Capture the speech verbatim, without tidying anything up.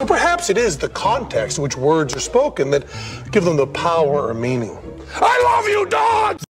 Or perhaps it is the context in which words are spoken that give them the power or meaning. I love you, dogs!